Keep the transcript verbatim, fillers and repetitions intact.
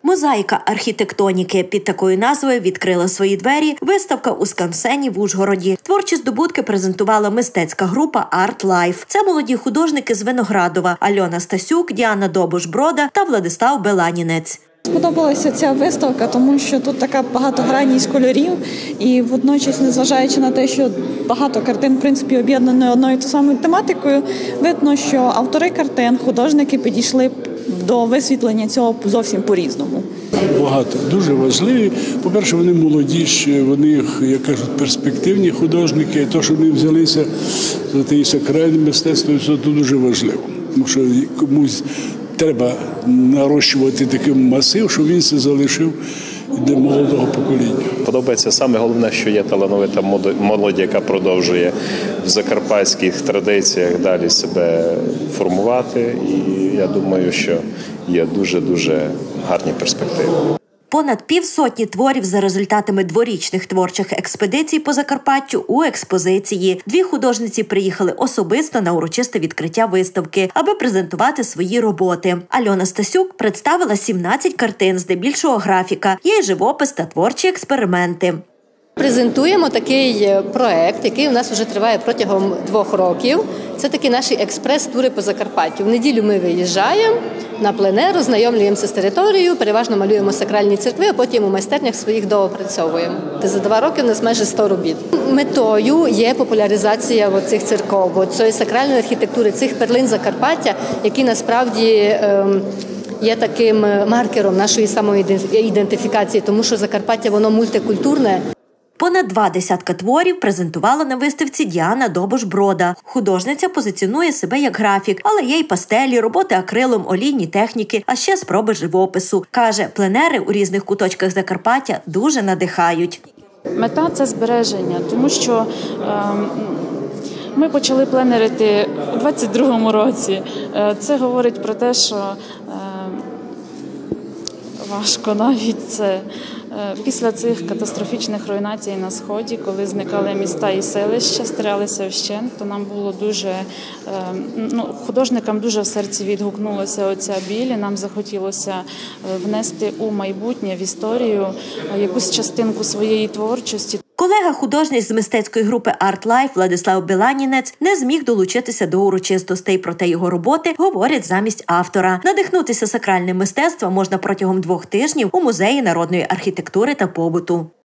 Мозаїка архітектоніки – під такою назвою відкрила свої двері виставка у Скансені в Ужгороді. Творчі здобутки презентувала мистецька група «Арт Лайф». Це молоді художники з Виноградова – Альона Стасюк, Діана Добуш-Брода та Владислав Беланінець. Сподобалася ця виставка, тому що тут така багатогранність кольорів і водночас, незважаючи на те, що багато картин, в принципі, об'єднані одною і тою самою тематикою, видно, що автори картин, художники підійшли до висвітлення цього зовсім по-різному. Багато, дуже важливі. По-перше, вони молоді, вони, як кажуть, перспективні художники. Те, що вони взялися за те сакральне мистецтво, це дуже важливо. Тому що комусь треба нарощувати такий масив, щоб він це залишив для молодого покоління. Подобається саме головне, що є талановита молодь, яка продовжує в закарпатських традиціях далі себе формувати. І я думаю, що є дуже-дуже гарні перспективи. Понад півсотні творів за результатами дворічних творчих експедицій по Закарпаттю у експозиції. Дві художниці приїхали особисто на урочисте відкриття виставки, аби презентувати свої роботи. Альона Стасюк представила сімнадцять картин, здебільшого графіка, є й живопис та творчі експерименти. Презентуємо такий проект, який у нас вже триває протягом двох років. Це такі наші експрес-тури по Закарпаттю. В неділю ми виїжджаємо на пленер, ознайомлюємося з територією, переважно малюємо сакральні церкви, а потім у майстернях своїх доопрацьовуємо. За два роки у нас майже сто робіт. Метою є популяризація цих церков, цієї сакральної архітектури, цих перлин Закарпаття, які насправді є таким маркером нашої самоідентифікації, тому що Закарпаття, воно мультикультурне. Понад два десятка творів презентувала на виставці Діана Добуш-Брода. Художниця позиціонує себе як графік, але є й пастелі, роботи акрилом, олійні техніки, а ще спроби живопису. Каже, пленери у різних куточках Закарпаття дуже надихають. Мета – це збереження, тому що е, ми почали пленерити у двадцять другому році. Е, це говорить про те, що е, важко навіть це. Після цих катастрофічних руйнацій на Сході, коли зникали міста і селища, стиралися вщент, то нам було дуже, ну, художникам дуже в серці відгукнулася оця біль, і нам захотілося внести у майбутнє, в історію, якусь частинку своєї творчості. Колега художник з мистецької групи «Арт Лайф» Владислав Беланінець не зміг долучитися до урочистостей, проте його роботи говорять замість автора. Надихнутися сакральним мистецтвом можна протягом двох тижнів у Музеї народної архітектури та побуту.